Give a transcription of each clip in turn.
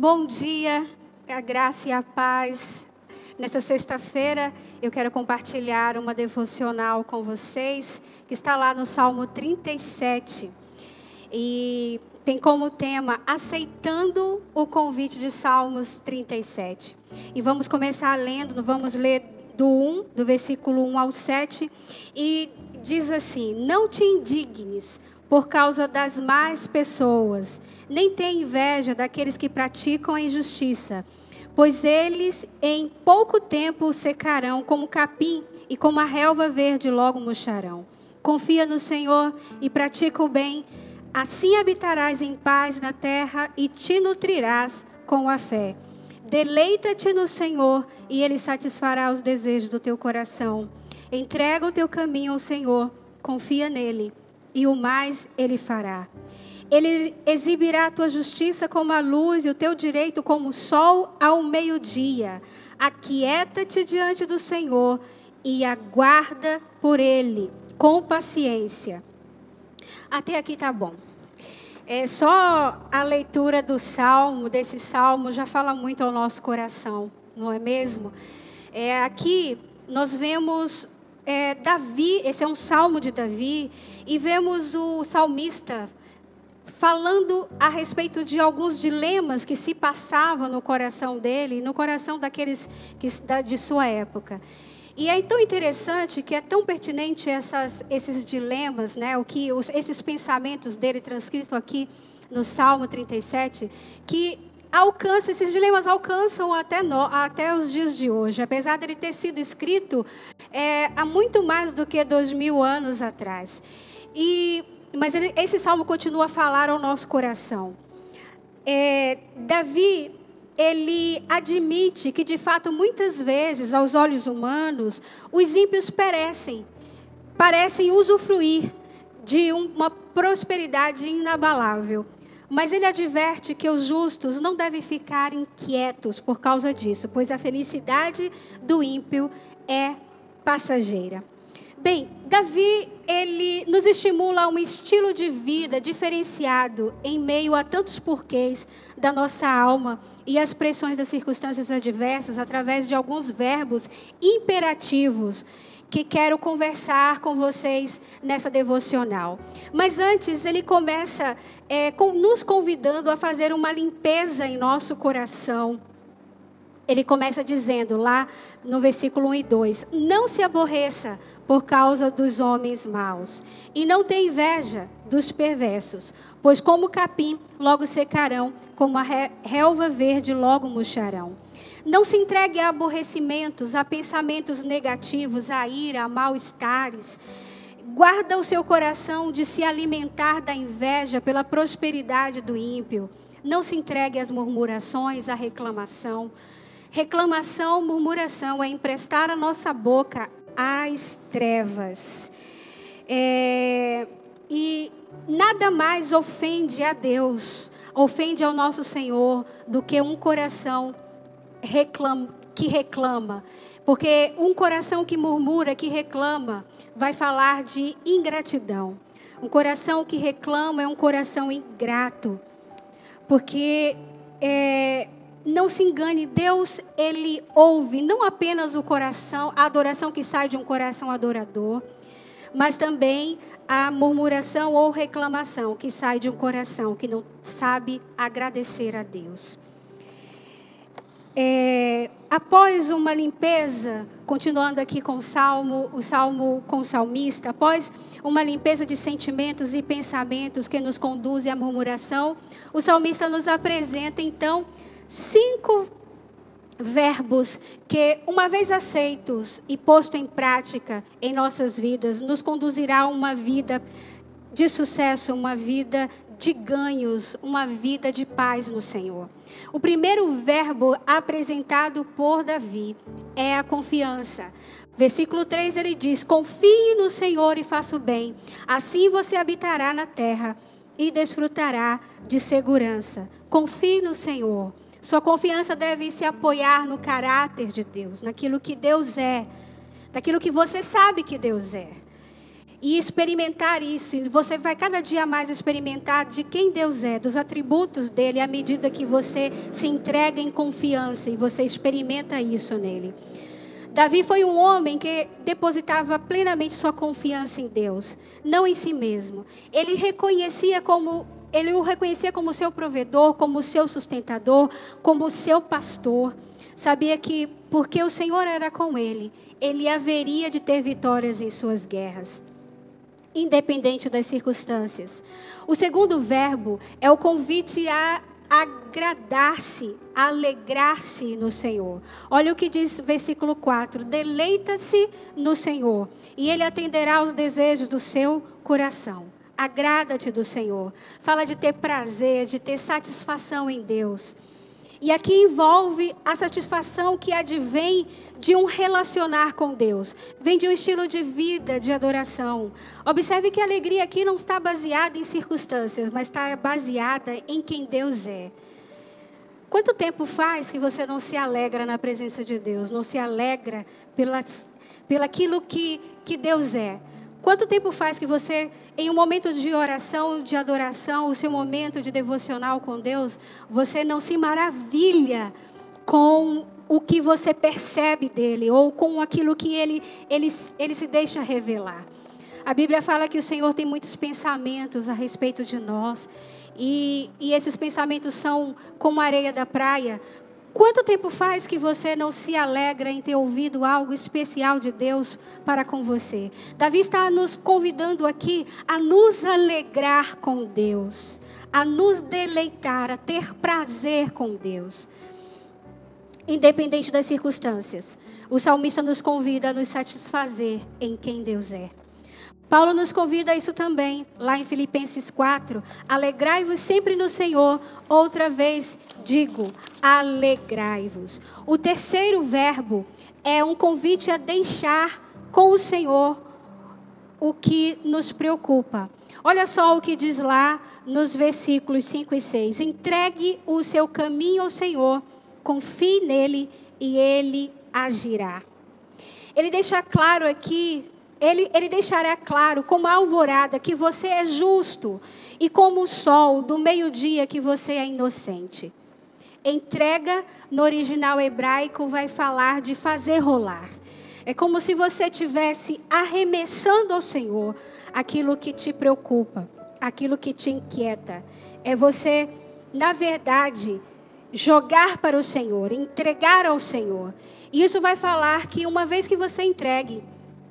Bom dia, a graça e a paz. Nesta sexta-feira, eu quero compartilhar uma devocional com vocês, que está lá no Salmo 37. E tem como tema, aceitando o convite de Salmos 37. E vamos começar lendo, vamos ler do versículo 1 ao 7. E diz assim: não te indignes por causa das más pessoas, nem tenha inveja daqueles que praticam a injustiça, pois eles em pouco tempo secarão como capim e como a relva verde logo murcharão. Confia no Senhor e pratica o bem, assim habitarás em paz na terra e te nutrirás com a fé. Deleita-te no Senhor e Ele satisfará os desejos do teu coração. Entrega o teu caminho ao Senhor, confia nele e o mais Ele fará. Ele exibirá a tua justiça como a luz e o teu direito como o sol ao meio-dia. Aquieta-te diante do Senhor e aguarda por Ele com paciência. Até aqui tá bom. Só a leitura desse salmo já fala muito ao nosso coração, não é mesmo? Aqui nós vemos Davi, esse é um salmo de Davi, e vemos o salmista falando a respeito de alguns dilemas que se passavam no coração dele, no coração daqueles de sua época. E é tão interessante, que é tão pertinente esses dilemas, né? Esses pensamentos dele transcritos aqui no Salmo 37, que esses dilemas alcançam até os dias de hoje, apesar dele ter sido escrito há muito mais do que 2000 anos atrás. Mas esse salmo continua a falar ao nosso coração. Davi, ele admite que, de fato, muitas vezes, aos olhos humanos, os ímpios parecem usufruir de uma prosperidade inabalável. Mas ele adverte que os justos não devem ficar inquietos por causa disso, pois a felicidade do ímpio é passageira. Bem, Davi, ele nos estimula a um estilo de vida diferenciado em meio a tantos porquês da nossa alma e as pressões das circunstâncias adversas, através de alguns verbos imperativos que quero conversar com vocês nessa devocional. Mas antes, ele começa nos convidando a fazer uma limpeza em nosso coração. Ele começa dizendo lá no versículo 1 e 2, não se aborreça por causa dos homens maus, e não tenha inveja dos perversos, pois como capim logo secarão, como a relva verde logo murcharão. Não se entregue a aborrecimentos, a pensamentos negativos, a ira, a mal-estares. Guarda o seu coração de se alimentar da inveja pela prosperidade do ímpio. Não se entregue às murmurações, à reclamação. Reclamação, murmuração é emprestar a nossa boca às trevas. E nada mais ofende a Deus, ofende ao nosso Senhor, do que um coração que reclama. Porque um coração que murmura, que reclama, vai falar de ingratidão. Um coração que reclama é um coração ingrato. Porque não se engane, Deus, Ele ouve não apenas o coração, a adoração que sai de um coração adorador, mas também a murmuração ou reclamação que sai de um coração que não sabe agradecer a Deus. Após uma limpeza, continuando aqui com o salmo com o salmista, após uma limpeza de sentimentos e pensamentos que nos conduzem à murmuração, o salmista nos apresenta então 5 verbos que, uma vez aceitos e posto em prática em nossas vidas, nos conduzirá a uma vida de sucesso, uma vida de ganhos, uma vida de paz no Senhor. O primeiro verbo apresentado por Davi é a confiança. Versículo 3, ele diz: confie no Senhor e faça o bem, assim você habitará na terra e desfrutará de segurança. Confie no Senhor. Sua confiança deve se apoiar no caráter de Deus, naquilo que Deus é, daquilo que você sabe que Deus é. e experimentar isso. E você vai cada dia mais experimentar de quem Deus é, dos atributos dele, à medida que você se entrega em confiança e você experimenta isso nele. Davi foi um homem que depositava plenamente sua confiança em Deus, não em si mesmo. Ele o reconhecia como seu provedor, como seu sustentador, como seu pastor. Sabia que, porque o Senhor era com ele, ele haveria de ter vitórias em suas guerras, independente das circunstâncias. O segundo verbo é o convite a agradar-se, alegrar-se no Senhor. Olha o que diz versículo 4. Deleita-se no Senhor, e Ele atenderá aos desejos do seu coração. Agrada-te do Senhor. Fala de ter prazer, de ter satisfação em Deus. E aqui envolve a satisfação que advém de um relacionar com Deus. Vem de um estilo de vida, de adoração. Observe que a alegria aqui não está baseada em circunstâncias, mas está baseada em quem Deus é. Quanto tempo faz que você não se alegra na presença de Deus? Não se alegra pelaquilo que Deus é? Quanto tempo faz que você, em um momento de oração, de adoração, o seu momento de devocional com Deus, você não se maravilha com o que você percebe dele, ou com aquilo que ele se deixa revelar? A Bíblia fala que o Senhor tem muitos pensamentos a respeito de nós, e esses pensamentos são como a areia da praia. Quanto tempo faz que você não se alegra em ter ouvido algo especial de Deus para com você? Davi está nos convidando aqui a nos alegrar com Deus, a nos deleitar, a ter prazer com Deus, independente das circunstâncias. O salmista nos convida a nos satisfazer em quem Deus é. Paulo nos convida a isso também, lá em Filipenses 4. Alegrai-vos sempre no Senhor. Outra vez digo, alegrai-vos. O terceiro verbo é um convite a deixar com o Senhor o que nos preocupa. Olha só o que diz lá nos versículos 5 e 6. Entregue o seu caminho ao Senhor, confie nele e ele agirá. Ele deixa claro aqui, ele deixará claro como a alvorada que você é justo e como o sol do meio-dia que você é inocente. Entrega, no original hebraico, vai falar de fazer rolar. É como se você estivesse arremessando ao Senhor aquilo que te preocupa, aquilo que te inquieta. É você, na verdade, jogar para o Senhor, entregar ao Senhor. E isso vai falar que uma vez que você entregue,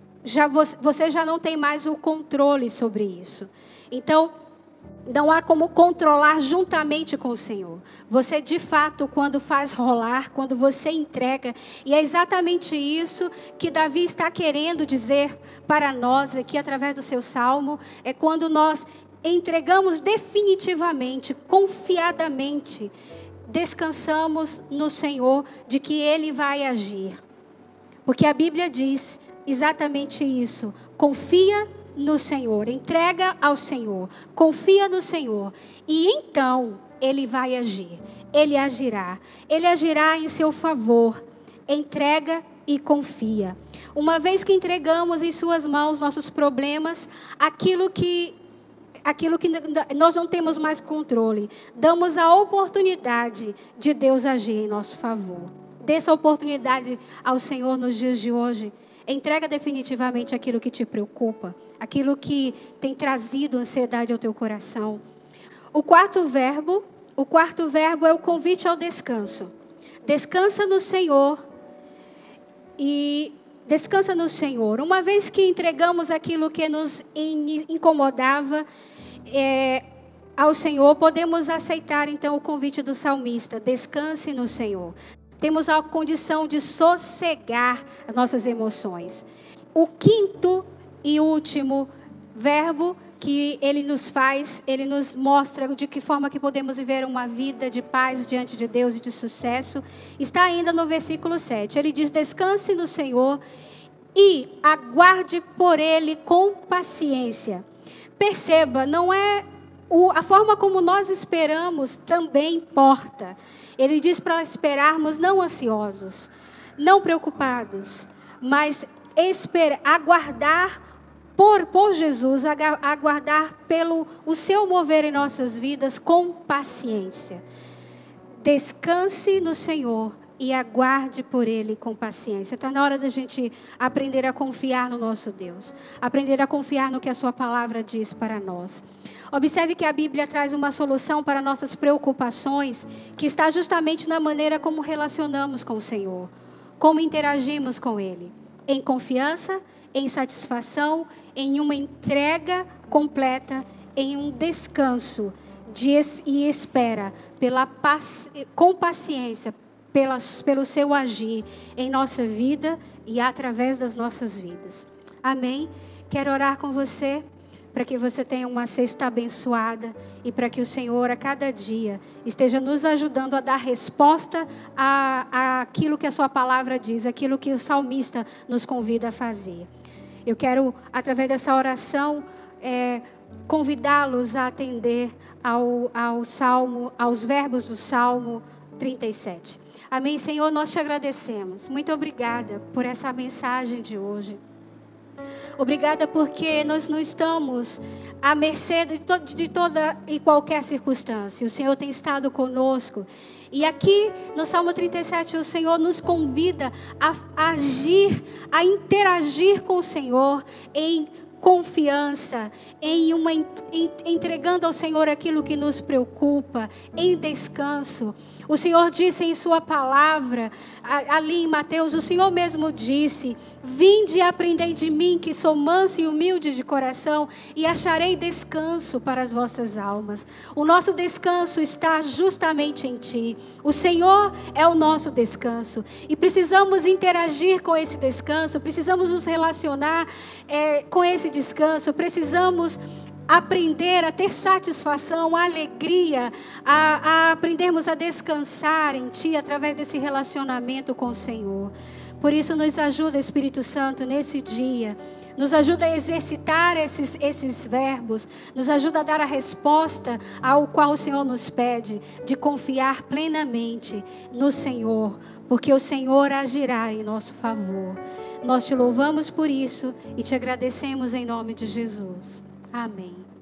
você já não tem mais o controle sobre isso. Então, não há como controlar juntamente com o Senhor. Você, de fato, quando faz rolar, quando você entrega, e é exatamente isso que Davi está querendo dizer para nós aqui, através do seu salmo, é quando nós entregamos definitivamente, confiadamente, descansamos no Senhor de que Ele vai agir. Porque a Bíblia diz exatamente isso. Confia no Senhor, entrega ao Senhor, confia no Senhor, e então Ele vai agir, Ele agirá em seu favor. Entrega e confia. Uma vez que entregamos em suas mãos nossos problemas, aquilo que nós não temos mais controle, damos a oportunidade de Deus agir em nosso favor. Dê essa oportunidade ao Senhor nos dias de hoje. Entrega definitivamente aquilo que te preocupa, aquilo que tem trazido ansiedade ao teu coração. O quarto verbo é o convite ao descanso. Descansa no Senhor e descansa no Senhor. Uma vez que entregamos aquilo que nos incomodava ao Senhor, podemos aceitar então o convite do salmista. Descanse no Senhor. Temos a condição de sossegar as nossas emoções. O quinto e último verbo que ele nos mostra de que forma que podemos viver uma vida de paz diante de Deus e de sucesso, está ainda no versículo 7. Ele diz, descanse no Senhor e aguarde por Ele com paciência. Perceba, não é a forma como nós esperamos também importa. Ele diz para esperarmos não ansiosos, não preocupados, mas aguardar por Jesus, aguardar pelo o seu mover em nossas vidas com paciência. Descanse no Senhor e aguarde por Ele com paciência. Está na hora da gente aprender a confiar no nosso Deus. Aprender a confiar no que a sua palavra diz para nós. Observe que a Bíblia traz uma solução para nossas preocupações, que está justamente na maneira como relacionamos com o Senhor. Como interagimos com Ele. Em confiança, em satisfação, em uma entrega completa, em um descanso e espera com paciência, pelo seu agir em nossa vida e através das nossas vidas. Amém? Quero orar com você para que você tenha uma sexta abençoada e para que o Senhor a cada dia esteja nos ajudando a dar resposta àquilo que a sua palavra diz, aquilo que o salmista nos convida a fazer. Eu quero, através dessa oração, convidá-los a atender ao Salmo, aos verbos do Salmo 37. Amém, Senhor, nós te agradecemos. Muito obrigada por essa mensagem de hoje. Obrigada porque nós não estamos à mercê de toda e qualquer circunstância. O Senhor tem estado conosco. E aqui no Salmo 37 o Senhor nos convida a agir, a interagir com o Senhor em confiança, entregando ao Senhor aquilo que nos preocupa, em descanso. O Senhor disse em sua palavra, ali em Mateus, o Senhor mesmo disse: vinde e aprendei de mim, que sou manso e humilde de coração, e acharei descanso para as vossas almas. O nosso descanso está justamente em ti. O Senhor é o nosso descanso. E precisamos interagir com esse descanso, precisamos nos relacionar com esse descanso, precisamos aprender a ter satisfação, a alegria, a aprendermos a descansar em Ti através desse relacionamento com o Senhor. Por isso nos ajuda, Espírito Santo, nesse dia. Nos ajuda a exercitar esses verbos. Nos ajuda a dar a resposta ao qual o Senhor nos pede, de confiar plenamente no Senhor, porque o Senhor agirá em nosso favor. Nós te louvamos por isso e te agradecemos em nome de Jesus. Amém.